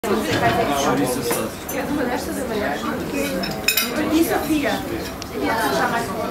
Você faz aqui. Quer do Modesto da Manhã? E Sofia?